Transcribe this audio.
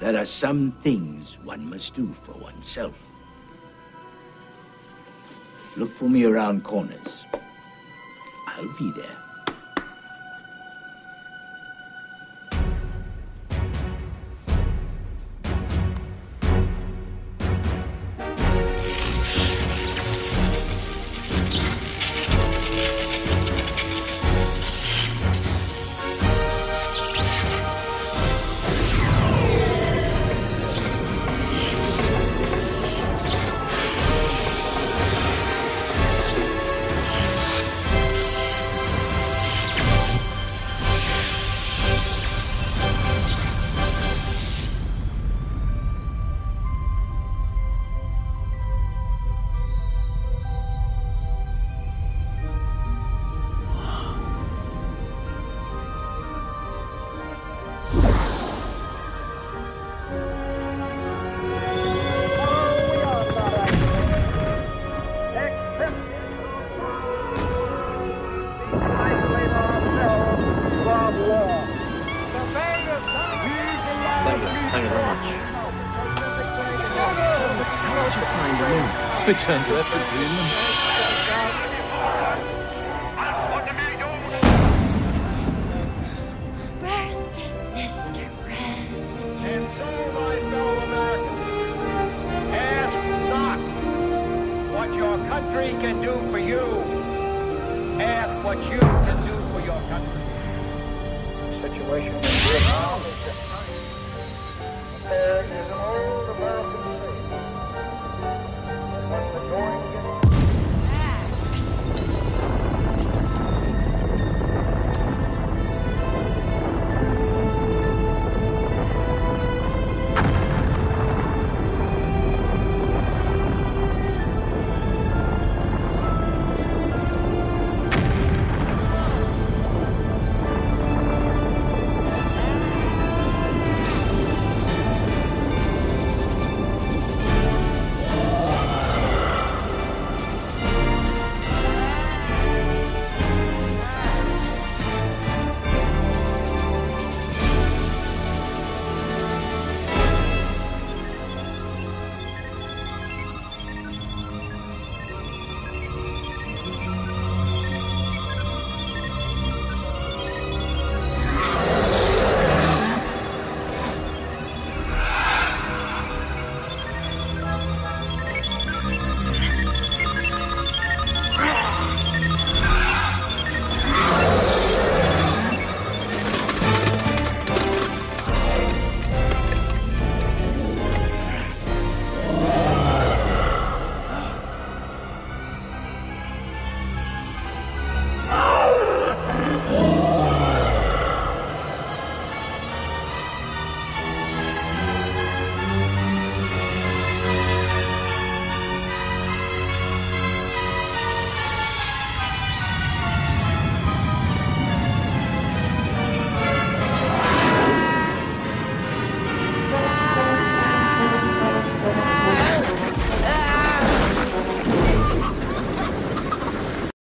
There are some things one must do for oneself. Look for me around corners. I'll be there. Return to effort, Greenland. Birthday, Mr. President. And so, my fellow Americans, ask not what your country can do for you. Ask what you